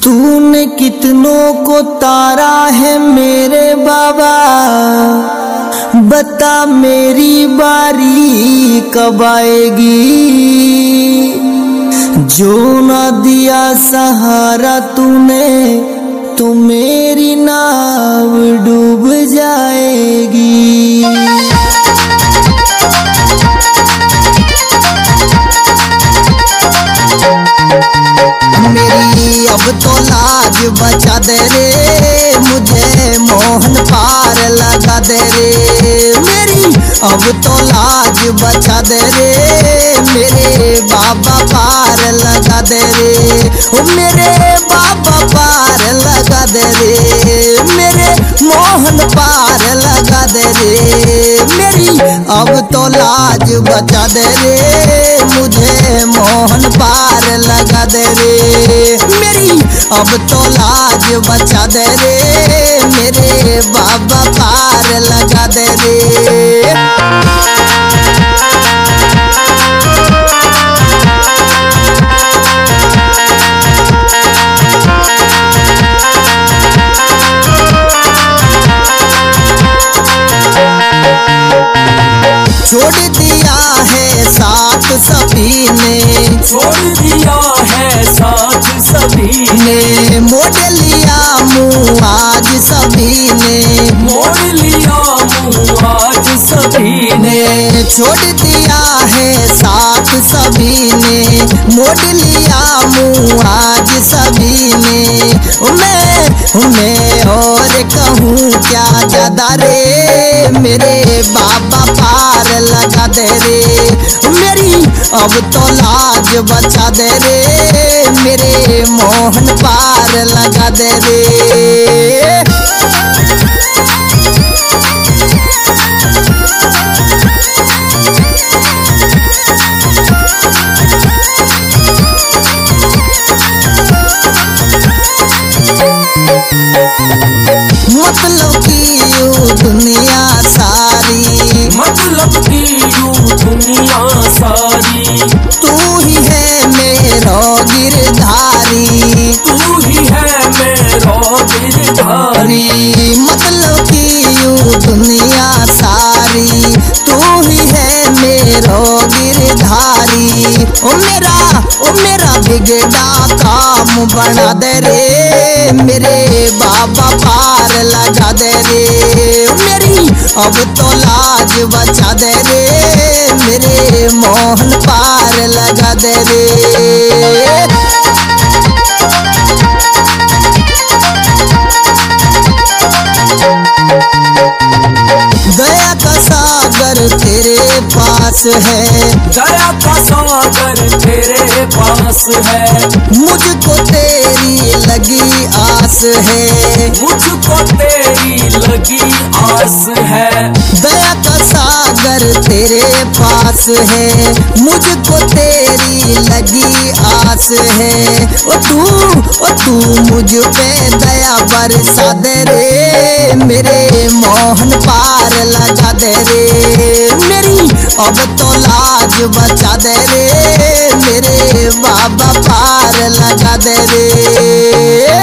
तूने कितनों को तारा है मेरे बाबा, बता मेरी बारी कब आएगी। जो ना दिया सहारा तूने तो मेरी नाव डूब जाएगी। मेरी अब तो लाज बचा दे रे, मुझे मोहन पार लगा दे रे। मेरी अब तो लाज बचा दे रे, मेरे बाबा पार लगा दे रे। ओ मेरे बाबा पार लगा दे रे, मेरे मोहन पार लगा दे रे। मेरी अब तो लाज बचा दे रे, मुझे मोहन पार लगा दे रे। मेरी अब तो लाज बचा दे रे, मेरे बाबा पार लगा दे रे। छोड़ दिया है साथ सभी ने, छोड़ दिया है साथ सभी ने, मोड़ लिया मुँह आज सभी ने, मोड़ लिया मुँह आज सभी ने। छोड़ दिया है साथ सभी ने, मोड़ लिया मुँह आज सभी ने। मैं और कहूँ क्या ज्यादा रे, मेरे बाबा पार लगा दे रे। मेरी अब तो लाज बचा दे रे, मेरे मोहन पार लगा दे रे। मतलब की यूं दुनिया सारी, मतलब की यूं दुनिया सारी, तू ही है मेरा गिरधारी, तू ही है मेरा गिरधारी। मतलब की यूं दुनिया सारी, तू ही है मेरा गिरधारी। ओ मेरा बिगड़ा काम बना दे रे, मेरे बाबा पार लगा दे रे। मेरी अब तो लाज बचा दे रे, मेरे मोहन पार लगा दे रे। दया का सागर तेरे पास है, दया का सागर तेरे पास है। मुझको तेरी लगी आस है, मुझको तेरी लगी आस है। दया का सागर तेरे पास है, मुझको तेरी लगी आस है। ओ तू मुझ पे दया बरसा दे रे, मेरे मोहन पार लगा दे रे। मेरी अब तो लाज बचा दे रे, मेरे बाबा पार लगा दे रे।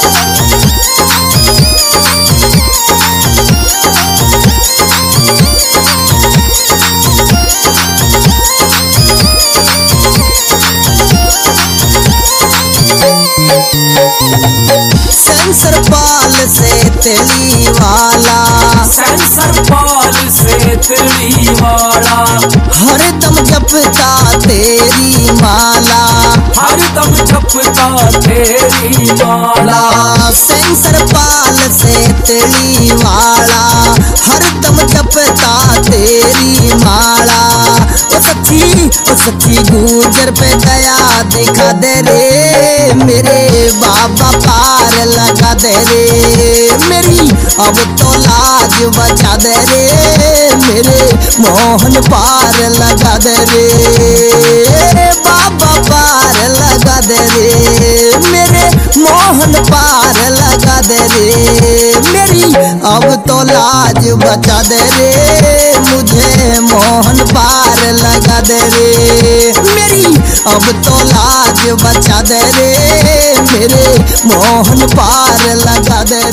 सेंसर पाल से तेली वाला, सेंसर पाल से तेली वाला, हरदम जपता तेरी माला, हरदम जपता तेरी माला। सेंसर पाल से तेली वाला, हरदम जपता तेरी माला। ओ सच्ची गुजर पे दया दिखा दे रे, मेरे बाबा पार लगा दे रे। मेरी अब तो लाज बचा दे रे, मेरे मोहन पार लगा दे रे। बाबा पार लगा दे रे, मेरे मोहन पार लगा दे रे। मेरी अब तो लाज बचा दे रे, मुझे मोहन पार लगा दे रे। मेरी अब तो लाज बचा दे रे, मेरे मोहन पार लगा दे रे।